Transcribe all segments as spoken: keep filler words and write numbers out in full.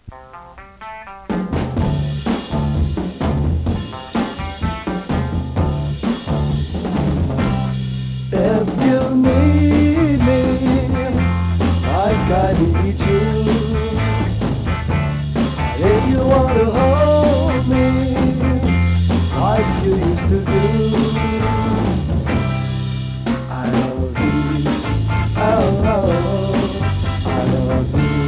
If you need me like I need you, and if you want to hold me like you used to do, I love you, oh, oh, I love you.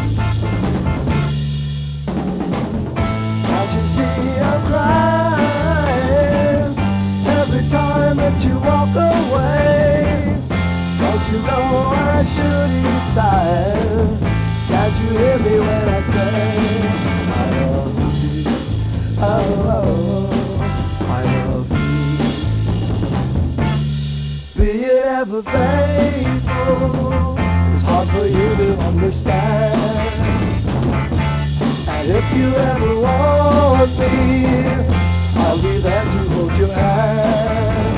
Can't you see I'm crying every time that you walk away? Don't you know I should inside? Can't you hear me when I say I love you? Oh, oh, I love you. Be it ever faithful, it's hard for you to understand. And if you ever want me, I'll be there to hold your hand.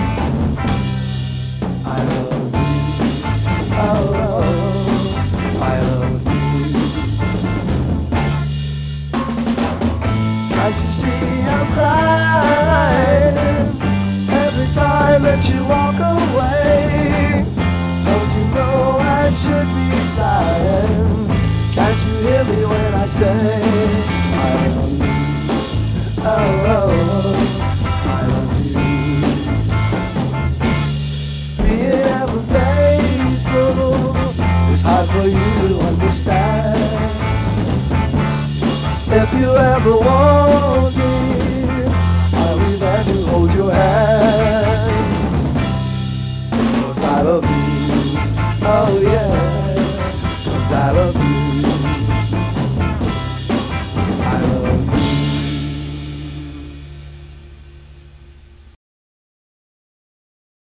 I love you, oh, oh, I love you. Can't you see I'm crying every time that you walk away? Don't you know I should be silent? Can't you hear me when I say I love you, oh, oh, I love you. Be it ever faithful, it's hard for you to understand. If you ever want